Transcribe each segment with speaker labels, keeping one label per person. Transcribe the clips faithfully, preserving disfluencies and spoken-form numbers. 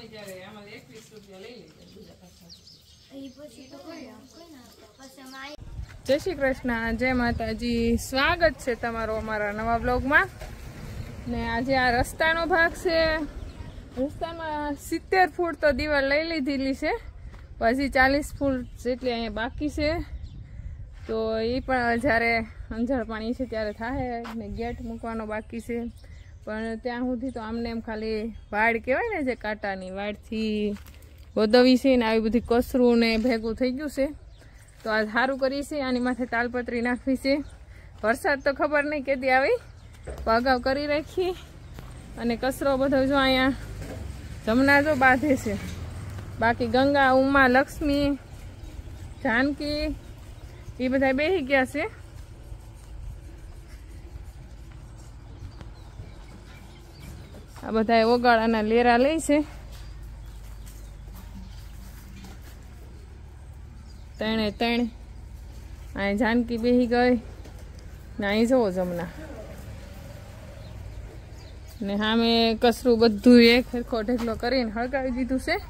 Speaker 1: ત્યારે આમાં એકવીસ રૂપિયા લઈ લેજો બીજા પાછા. જય શ્રી કૃષ્ણ, જય માતાજી. સ્વાગત છે તમારો અમારા નવા બ્લોગમાં. ને આજે આ રસ્તાનો ભાગ છે. રસ્તામાં સિત્તેર ફૂટ તો દિવાલ લઈ લીધેલી છે, પછી ચાલીસ ફૂટ જેટલી અહીંયા બાકી છે. તો એ પણ જ્યારે અંજાર પાણી છે ત્યારે થાય ને ગેટ મૂકવાનો બાકી છે. પણ ત્યાં સુધી તો આમને એમ ખાલી વાડ કહેવાય ને, જે કાંટાની વાડથી ગોદવી છે ને આવી બધી કસરું ને ભેગું થઈ ગયું છે. તો આ સારું કરી છે. આની માથે તાલપત્રી નાખવી છે. વરસાદ તો ખબર નહીં કેદી આવી, તો અગાઉ કરી રાખી. અને કચરો બધો જો અહીંયા જમના જો બાંધે છે. બાકી ગંગા, ઉમા, લક્ષ્મી, જાનકી એ બધા બેસી ગયા છે. આ બધા ઓગાળાના લેરા લે છે. ત્રણે ત્રણ અહીં જાનકી બેસી ગઈ ને અહીં જવો જમના ને સામે કસરું બધું એક સરખો ઢેકલો કરીને હળગાવી દીધું છે.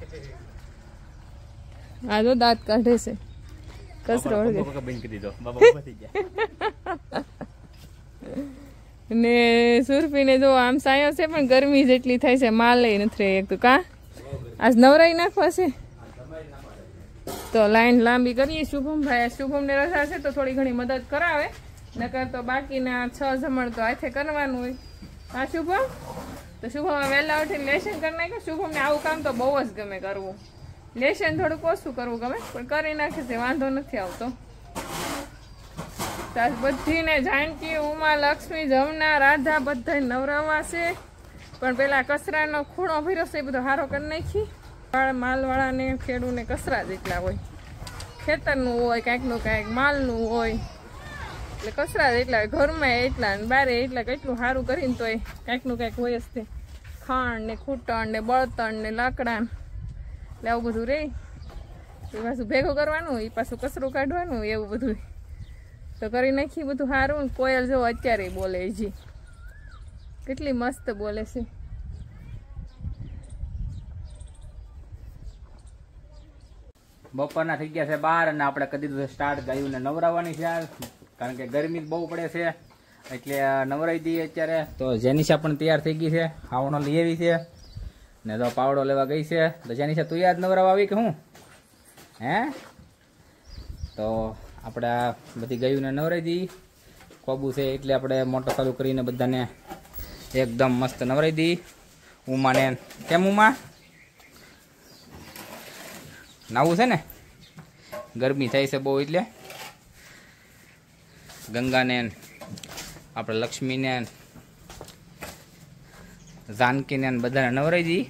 Speaker 1: આ જો દાંત કાઢે છે. કસરો ને સુરપીને જો આમ સાયો છે, પણ ગરમી જેટલી થાય છે માલ લઈ નથી એક તો કા આજ નવરાઈ નાખવા છે. તો લાઈન લાંબી કરીએ. શુભમભાઈ, શુભમને રજા છે તો થોડી ઘણી મદદ કરાવે, નકર તો બાકીના છ જમણ તો હાથે કરવાનું હોય. હા શુભમ, તો શુભમ વહેલા ઉઠીને લેશન કરી નાખે. શુભમને આવું કામ તો બહુ જ ગમે કરવું. લેશન થોડુંક ઓછું કરવું ગમે, પણ કરી નાખે છે, વાંધો નથી આવતો. બધીને જાનકી, ઉમા, લક્ષ્મી, જમના, રાધા બધા નવરાવા છે. પણ પેલા કચરાનો ખૂણો ભર્યો છે એ બધો હારો કરી નાખી. માલવાળાને ખેડૂને કચરા જેટલા હોય, ખેતરનું હોય, કાંઈકનું કાંઈક માલનું હોય, એટલે કચરા જેટલા હોય. ઘરમાં એટલા ને બારે એટલા, કેટલું સારું કરીને તો એ કાંઈકનું કાંઈક હોય જ તે. ખાંડ ને ખૂટણ ને બળતણ ને લાકડા, એટલે આવું બધું રહે. એ પાછું ભેગું કરવાનું, એ પાછું કચરું કાઢવાનું, એવું બધું તો કરી નાખી. બધું સારું. કોયલ જો અત્યારે બોલે, જી કેટલી મસ્ત બોલે છે.
Speaker 2: બપોરના થઈ ગયા છે બાર અને આપણે કરી દીધું સ્ટાર્ટ ગાયું ને નવરાવવાની છે, કારણ કે ગરમી બહુ પડે છે એટલે નવરાવી દઈએ અત્યારે. તો જેનિશા પણ તૈયાર થઈ ગઈ છે, ખાવાનો લઈ આવી છે ને તો પાવડો લેવા ગઈ છે. તો જેનિશા તું યાદ નવરાવા આવી કે હું હે? તો આપણે બધી ગાયું ને નવરાવી દઈએ. કોબુ છે એટલે આપણે મોટર ચાલુ કરીને બધાને એકદમ મસ્ત નવરાવી દઈએ. ઉમાને કેમ ઉમા નાવું છે ને, ગરમી થાય છે બહુ, એટલે ગંગાને આપણે લક્ષ્મીને જાનકીને બધાને નવરાવી દઈએ.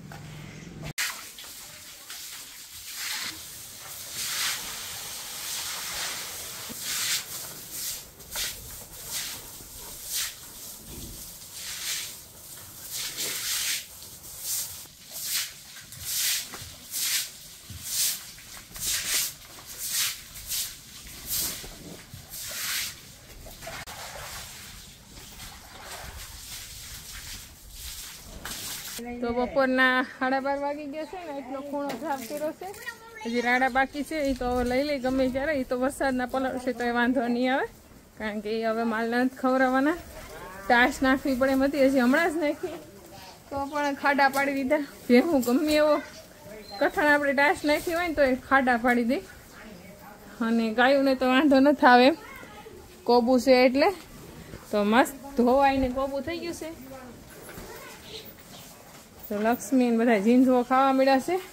Speaker 1: તો બપોરના સાડા બાર વાગી ગયા છે ને, એટલો ખૂણો સાફ કર્યો છે. હજી રાડા બાકી છે, એ તો હવે લઈ લઈ ગમે ત્યારે. એ તો વરસાદના પલળશે તો એ વાંધો નહીં આવે, કારણ કે એ હવે માલના નથી ખવડાવવાના. ટાશ નાખવી પડે એમ હતી, હજી હમણાં જ નાખી તો પણ ખાડા પાડી દીધા. ભેહું ગમે એવો કઠણ આપણે ટાશ નાખી હોય ને તો એ ખાડા પાડી દે. અને ગાયોને તો વાંધો નથી આવે, કોબુ છે એટલે. તો મસ્ત ધોવાઈને કોબુ થઈ ગયું છે. તો લક્ષ્મી ને બધા ઝીંઝવો ખાવા મળ્યા છે.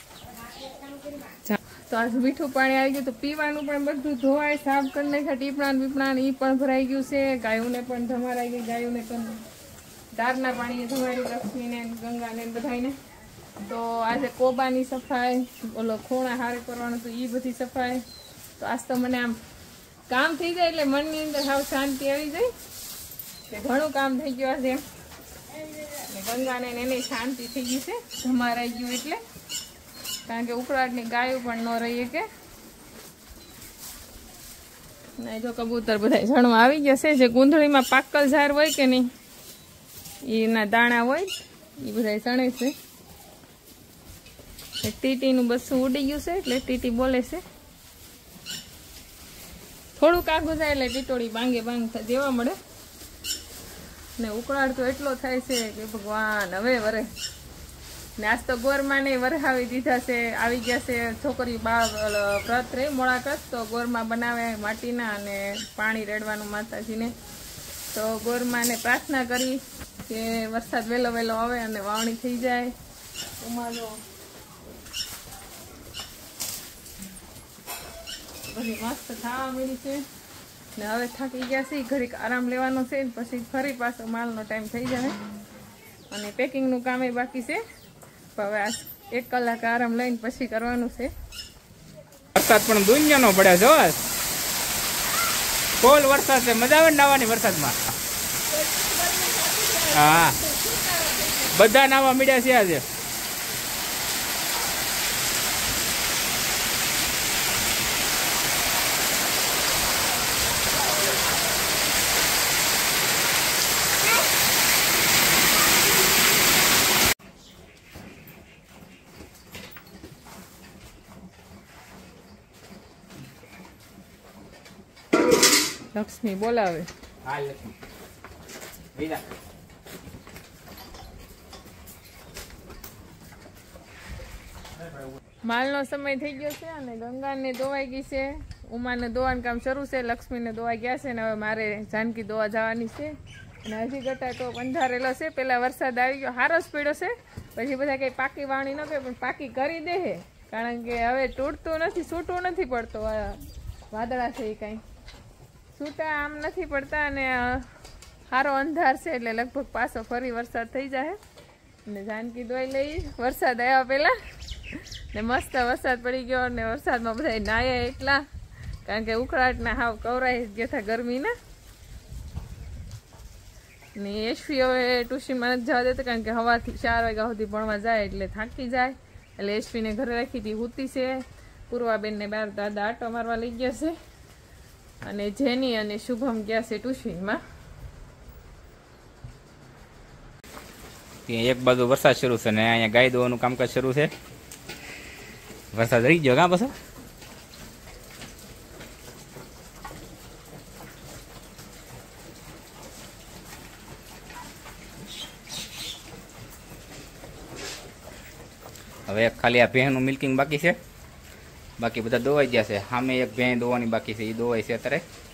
Speaker 1: તો આજ મીઠું પાણી આવી ગયું, તો પીવાનું પણ બધું ધોવાય, સાફ કરી નાખ્યા. ટીપણા બીપણા એ પણ ભરાઈ ગયું છે. ગાયોને પણ ધમારાઈ ગઈ, ગાયોને પણ ધારના પાણીએ ધમારી, લક્ષ્મીને ગંગાને બધાને. તો આજે કોબાની સફાઈ, ઓલો ખૂણા હારે કરવાનું હતું એ બધી સફાઈ. તો આજ તો મને આમ કામ થઈ જાય એટલે મનની અંદર સાવ શાંતિ આવી જાય કે ઘણું કામ થઈ ગયું આજે એમ. ગંગાને એને શાંતિ થઈ ગઈ છે, ધમારાઈ ગયું એટલે. કારણ કે ઉકળાટની ગાયો પણ ન રહીએ કે નહીં. જો કબૂતર બધા જણવા આવી ગયા છે. જે ગુંદળીમાં પાકલ ઝાર હોય કે નહીં, એના દાણા હોય એ બધા ચણે છે. ટીટીનું બસું ઉડી ગયું છે એટલે ટીટી બોલે છે. થોડુંક આગું જાય એટલે ટીટોળી બાંગે બાંગ જેવા મળે ને ઉકળાટ તો એટલો થાય છે કે ભગવાન હવે વરે ને આજ તો ગોરમાં ને વરહાવી દીધા છે. આવી ગયા છે છોકરી બા વ્રત રહી મોળાકત તો ગોરમાં બનાવે માટીના અને પાણી રેડવાનું માતાજીને. તો ગોરમાને પ્રાર્થના કરી કે વરસાદ વહેલો વહેલો આવે અને વાવણી થઈ જાય. ઉમાનો બધી મસ્ત ખાવા મળી છે ને હવે થાકી ગયા છે. ઘડીક આરામ લેવાનો છે પછી ફરી પાછો માલનો ટાઈમ થઈ જાય અને પેકિંગનું કામ એ બાકી છે. હવે આ એક કલાક આરામ લઈને પછી કરવાનું છે.
Speaker 2: વરસાદ પણ દુનિયાનો પડે જો ફૂલ વરસાદ છે. મજા આવે ને નાવાની વરસાદમાં. હા બધા નાવા મળ્યા છે આજે.
Speaker 1: લક્ષ્મી બોલાવે.
Speaker 2: હા લક્ષ્મી બીજા
Speaker 1: માલનો સમય થઈ ગયો છે અને ગંગાને દોવાઈ ગઈ છે. ઉમાને દોવાનું કામ શરૂ છે. લક્ષ્મીને દોવાઈ ગયા છે ને હવે મારે જાનકી દોવા જવાની છે. અને હજી ગટા તો બંધારેલો છે. પેલા વરસાદ આવી ગયો સારો જ પડ્યો છે. પછી બધા કંઈ પાકી વાવણી ન કરે પણ પાકી કરી દે છે કારણ કે હવે તૂટતું નથી છૂટવું નથી પડતો. વાદળા છે એ કાંઈ છૂટા આમ નથી પડતા અને સારો અંધાર છે એટલે લગભગ પાછો ફરી વરસાદ થઈ જાય. ને જાનકી દોઈ લઈ વરસાદ આવ્યા પહેલાં ને મસ્ત વરસાદ પડી ગયો ને વરસાદમાં બધા નાયા એટલા કારણ કે ઉકળાટના હાવ કવરાઈ ગયા હતા ગરમીના. ને એશવી હવે ટ્યુશનમાં નથી જવા દેતા કારણ કે સવારથી ચાર વાગ્યા સુધી ભણવા જાય એટલે થાકી જાય એટલે એશવીને ઘરે રાખી હતી હુતી છે. પૂર્વાબેનને બાર દાદા આટો મારવા લઈ ગયા છે અને જેની અને શુભમ ગયા છે ટ્યુશનમાં.
Speaker 2: એક બાજુ વરસાદ શરૂ છે ને અહીંયા ગાય દોવાનું કામકાજ શરૂ છે. વરસાદ રહી ગયો કાં પાછો. હવે એક ખાલી આ ભેંનું મિલ્કિંગ બાકી છે. બાકી બધા દોવાઈ ગયા છે. સામે એક ભેં દોવાની બાકી છે એ દોવાય છે અત્યારે.